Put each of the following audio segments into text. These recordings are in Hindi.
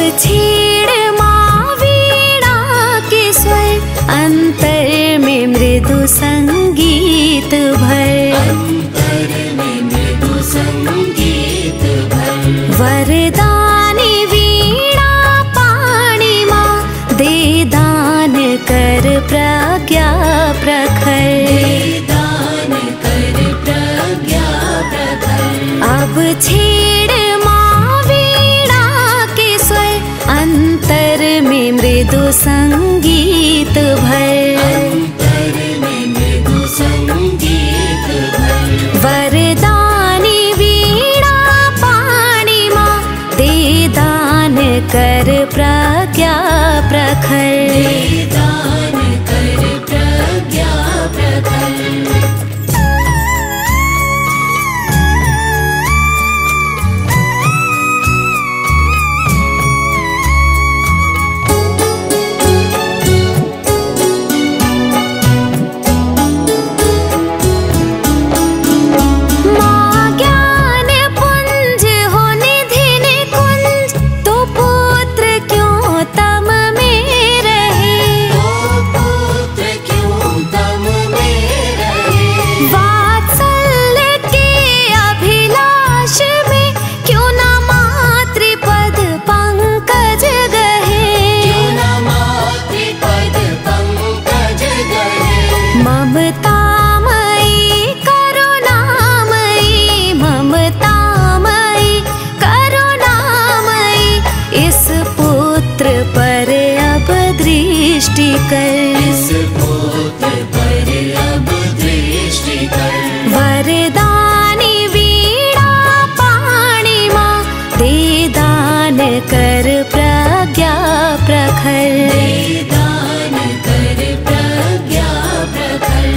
छेड़ माँ वीणा के स्वर, अंतर में मृदु संगीत भर, अंतर में मृदु संगीत भर। वरदानी वीणा पाणी माँ, दे दान कर प्रज्ञा प्रखर, दे दान कर प्रज्ञा प्रखर। अब छेड़ माँ वीणा के स्वर, अंतर में मृदु संगीत भर, अंतर में मृदु संगीत भर। वरदानी वीणा पाणी माँ, दे दान कर प्रज्ञा प्रखर, दे दान कर प्रज्ञा प्रखर। इस पुत्र पर अब दृष्टि कर। वरदानी वीणा पाणी माँ, दे दान कर प्रज्ञा प्रखर, दे दान कर प्रज्ञा प्रखर।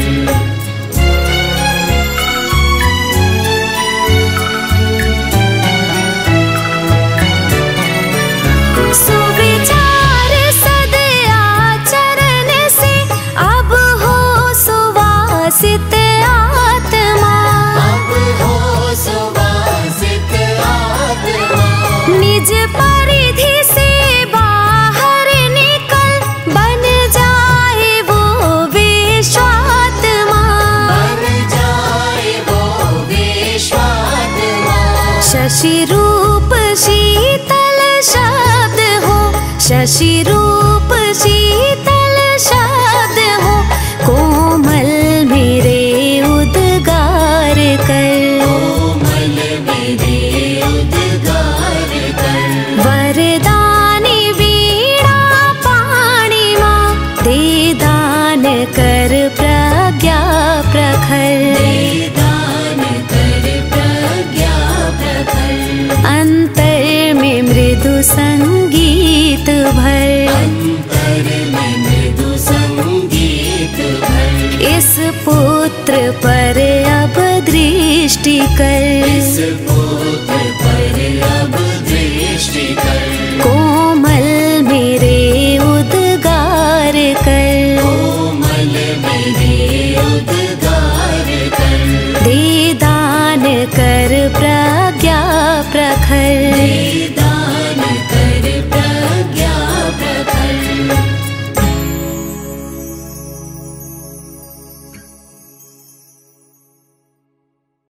सुवासित आत्मा, अब हो सुवासित आत्मा। निज परिधि से बाहर निकल, बन जाए वो विश्वात्मा, बन जाए वो विश्वात्मा। शशि रूप शीतल शब्द हो, शशि रूप शीतल शब्द हो, कोमल मेरे उद्गार कर, कोमल मेरे उद्गार कर। वरदानी वीणा पाणी माँ, दे दान कर प्रज्ञा प्रखर, दे दान कर प्रज्ञा प्रखर। अंतर में मृदु संगीत भर, अंतर में मृदु संगीत भर। इस पुत्र पर अब दृष्टि कर, इस पुत्र पर अब दृष्टि कर।